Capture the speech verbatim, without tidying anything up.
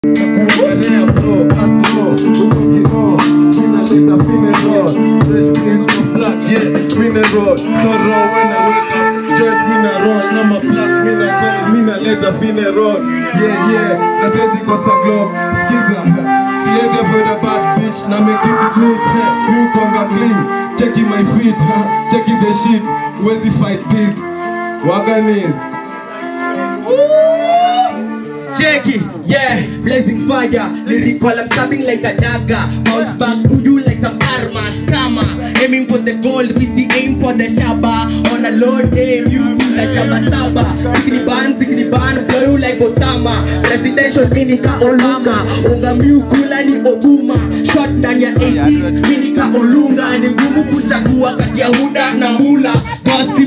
Kuongelea bro, kasimo, uko kino, ninaleta funeral, fresh prince of black, yeah, funeral, so raw when I wake up, joint mina roll, I'm a black, mina gold, mina leta funeral, yeah, yeah, na siwezi kosa globe, skiza, siwezi avoid a bad bitch, na me keep it neat, hey, mi kwanga clean, checking my feet, huh, checking the shit, wezi fight this, Waganis. Jackie, yeah, blazing fire, lyrical, I'm stabbing like a dagger, bounce back to you like a karma, scammer, aiming for the gold, we see aim for the shaba, on a low day, you do like Jabba Saba, zikini ban, zikini ban, flow like Osama, presidential minika Olama, unga miu kula ni Obuma, shot ndani ya eighteen, minika Olunga, ni ngumu kuchagua kati ya Huda na Mula, gossip.